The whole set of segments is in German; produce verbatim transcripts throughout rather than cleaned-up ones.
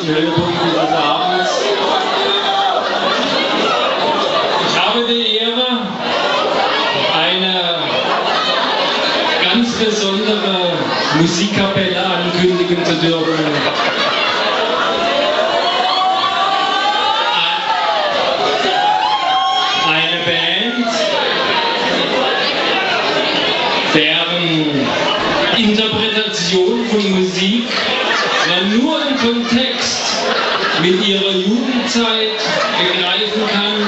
größten Höhepunkt dieses Abends. Ich habe die Ehre, eine ganz besondere Musikkapelle ankündigen zu dürfen. Eine Band, deren Interpretation von Musik man nur im Kontext mit ihrer Jugendzeit begreifen kann.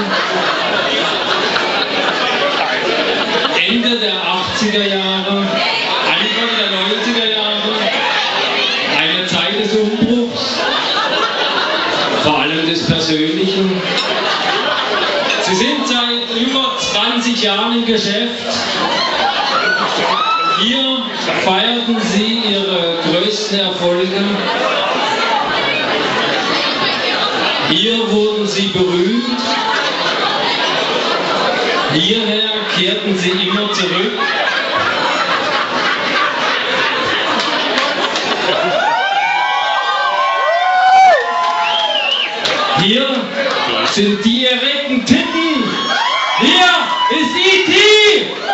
Ende der achtziger Jahre, Anfang der neunziger Jahre, eine Zeit des Umbruchs, vor allem des Persönlichen. Sie sind seit über zwanzig Jahren im Geschäft. Hier feierten sie ihre größten Erfolge. Hier wurden sie berühmt. Hierher kehrten sie immer zurück. Hier sind die erregten Titten. Hier ist E T